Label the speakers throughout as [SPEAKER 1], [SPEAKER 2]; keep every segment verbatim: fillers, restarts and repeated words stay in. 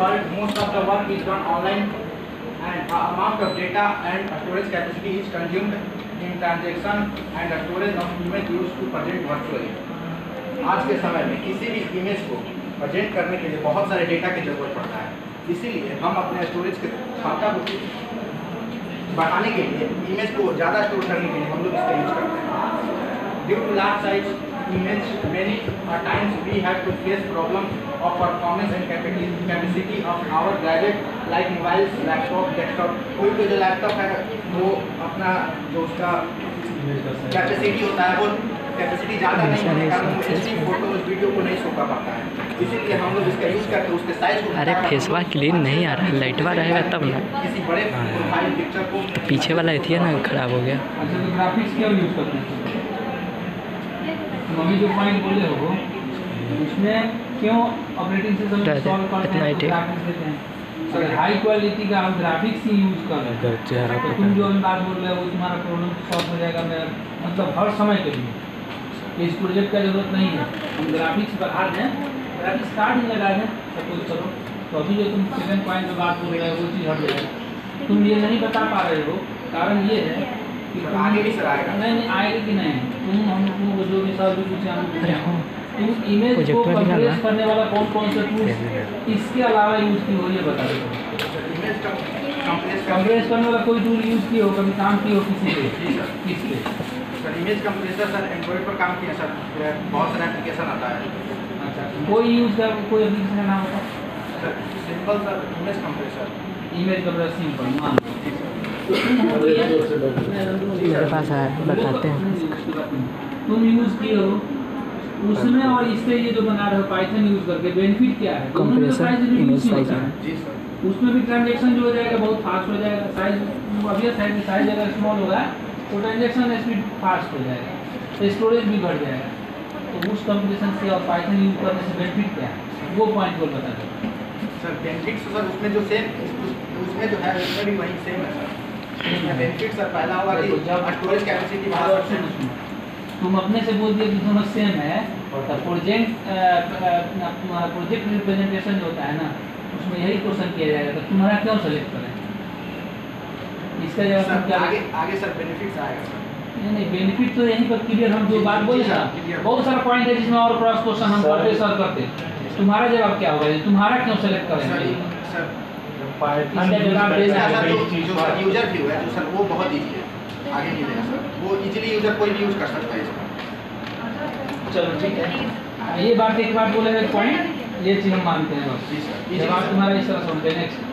[SPEAKER 1] world, most of the work is done online, and the amount of data and storage capacity is consumed in transaction and the storage of image used to present virtually. आज के समय में किसी भी image को present करने के लिए बहुत सारे डेटा की जरूरत पड़ता है, इसीलिए हम अपने स्टोरेज के क्षमता को बढ़ाने के लिए, इमेज को ज़्यादा स्टोर करने के लिए हम लोग इसका यूज करते हैं। Due to large size image, many uh, times we have to face problem of performance and capacity of our gadget like mobiles, laptop, desktop। कोई कोई जो लैपटॉप है वो अपना जो उसका कैपेसिटी होता है वो कैपेसिटी ज़्यादा नहीं होने के कारण वो एचडी फोटो वीडियो को नहीं शो कर पाता है, इसीलिए हम लोग इसका यूज़ करके उसके साइज को।
[SPEAKER 2] अरे फेसवा क्लीन नहीं आ रहा है, लाइटवा रहेगा तब ना।
[SPEAKER 1] किसी बड़े प्रोफाइल पिक्चर को
[SPEAKER 2] पीछे वाला एथिया ना खराब हो गया।
[SPEAKER 3] अच्छा तो ग्राफिक्स क्या यूज़ करते हैं? अभी जो पॉइंट बोले हो उसमें क्यों ऑपरेटिंग सिस्टम इंस्टॉल करते हैं, ग्राफिक्स देते हैं? अगर हाई क्वालिटी का आप ग्राफिक्स ही यूज़ कर रहे हैं तो तुम जो अभी बात बोल रहे हो वो तुम्हारा प्रॉब्लम सॉल्व हो जाएगा। मैं मतलब हर समय के लिए इस प्रोजेक्ट का जरूरत नहीं है, हम ग्राफिक्स बढ़ा दें, ग्राफिक्स कार्ड ही लगा दें सपोज करो, तो अभी जो तुम सेकंड पॉइंट में बात बोल रहे हो वो चीज़ हट जाएगा। तुम ये नहीं बता पा रहे हो, कारण ये है
[SPEAKER 1] आगे भी सर आएगा
[SPEAKER 3] नहीं नहीं आएगा कि नहीं। तुम हम तुम जो भी सर भी पूछे हम तुम इमेज को कंप्रेस करने वाला कौन कौन सा टूल इसके अलावा यूज़ की हो ये बता दो। कंप्रेस करने वाला कोई टूल यूज़ की हो, कभी काम की हो किसी पे? किस पे
[SPEAKER 1] sir? Image compressor sir android पर काम किया सर, बहुत सारा एप्लीकेशन आता है।
[SPEAKER 3] अच्छा कोई यूज़ का कोई एप्लीकेशन का नाम होता है
[SPEAKER 1] sir? Simple sir image compressor.
[SPEAKER 3] Image compressor simple मान
[SPEAKER 2] मेरे पास है, बताते हैं।
[SPEAKER 3] तुम यूज़ किए हो उसमें और इससे ये जो बना रहे हो पाइथन यूज़ करके बेनिफिट क्या है?
[SPEAKER 2] कंप्रेसर इमेज साइज
[SPEAKER 1] जी सर,
[SPEAKER 3] उसमें भी ट्रांजेक्शन जो हो जाएगा बहुत फास्ट हो जाएगा। साइज अभी साइज साइज अगर स्मॉल होगा तो ट्रांजेक्शन स्पीड फास्ट हो जाएगा, तो स्टोरेज भी बढ़ जाएगा। तो उस कंप्रेशन से और पाइथन यूज़ करने से बेनिफिट क्या है वो पॉइंट को बता दो
[SPEAKER 1] सर। बेनिफिट सर उसमें जो सेम उसमें जो है उसमें भी वही सेम है सर। बेनिफिट सर पहला होगा कि स्टोरेज कैपेसिटी बढ़ा सकते हैं।
[SPEAKER 3] तुम अपने से बोल दिए कि दोनों सेम है, तो प्रोजेक्ट प्रोजेक्ट रिप्रेजेंटेशन जो होता है ना उसमें यही क्वेश्चन किया जाएगा, तो तुम्हारा क्यों सेलेक्ट करें? इसका जवाब तुम क्या
[SPEAKER 1] आगे आगे सर बेनिफिट्स आएगा सर।
[SPEAKER 3] नहीं नहीं बेनिफिट तो यहीं पर क्लियर हम जो बात बोले ना बहुत सारा पॉइंट है जिसमें और क्रॉस क्वेश्चन हम करते सर करते। तुम्हारा जवाब क्या होगा, तुम्हारा क्यों सेलेक्ट करेंगे?
[SPEAKER 1] सर
[SPEAKER 3] इसका जवाब देना है
[SPEAKER 1] जो सर यूजर व्यू है जो सर वो बहुत ईजी है, आगे नहीं देगा सर, वो इजीली यूजर कोई भी यूज कर सकता है इसका।
[SPEAKER 3] चलो ठीक है, ये बात एक बात बोले हैं पॉइंट, ये चीज हम मानते हैं बस।
[SPEAKER 1] जी सर,
[SPEAKER 3] जवाब तुम्हारा इस तरह सुनते हैं। Next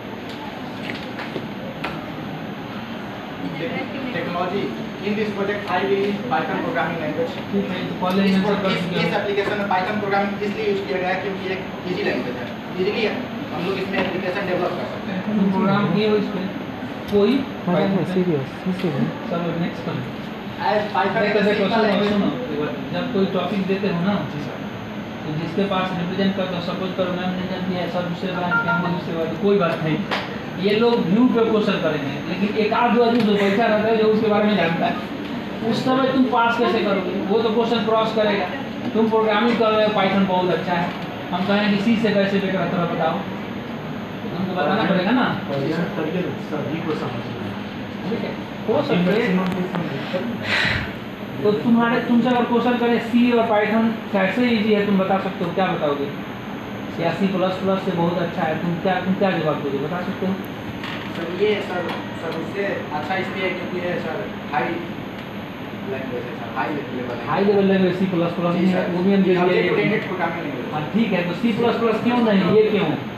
[SPEAKER 1] technology in this project I will use Python programming language.
[SPEAKER 3] ठीक है, तो पहले
[SPEAKER 1] इस एप्लीकेशन में पाइथन प्रोग्रामिंग इसलिए यूज किया गया है क्योंकि एक इजी लैंग्वेज है, इजीली हम लोग इसमें एप्लीकेशन डेवलप कर सकते हैं।
[SPEAKER 3] तुम प्रोग्राम किए हो इस पे कोई
[SPEAKER 2] सीरियस सीरियस
[SPEAKER 3] चलो नेक्स्ट करो।
[SPEAKER 1] एज पाइथन
[SPEAKER 3] कैसे क्वेश्चन सुनो, जब कोई टॉपिक देते हो ना तो जिसके पास रिप्रेजेंट करते हो, सपोज करो मैम ने जानती है सब दूसरे ब्रांच के हम दूसरे बात कोई बात नहीं, ये लोग व्यू पे क्वेश्चन करेंगे, लेकिन एक आध दो आदमी जो बैठा रहता है जो उसके बारे में जानता है उस समय तुम पास कैसे करोगे? वो तो क्वेश्चन क्रॉस करेगा। तुम प्रोग्रामिंग कर रहे हो, पाइथन बहुत अच्छा है, हम कहें कि सी से कैसे बेटर है तरह बताओ, हमको बताना पड़ेगा ना। ठीक है, हो सकता है तो तुम्हारे तुमसे अगर क्वेश्चन करें सी और पाइथन कैसे इजी है तुम बता सकते हो, क्या बताओगे? या सी प्लस प्लस से बहुत अच्छा है, तुम क्या तुम क्या जवाब दोगे, बता सकते हो?
[SPEAKER 1] सर ये सर सर उससे अच्छा इसलिए है क्योंकि ये सर हाई लैंग्वेज है sir, high level
[SPEAKER 3] high level language C plus plus वो भी हम
[SPEAKER 1] प्रोग्रामिंग लैंग्वेज।
[SPEAKER 3] हाँ ठीक है, तो सी प्लस प्लस क्यों नहीं, ये क्यों?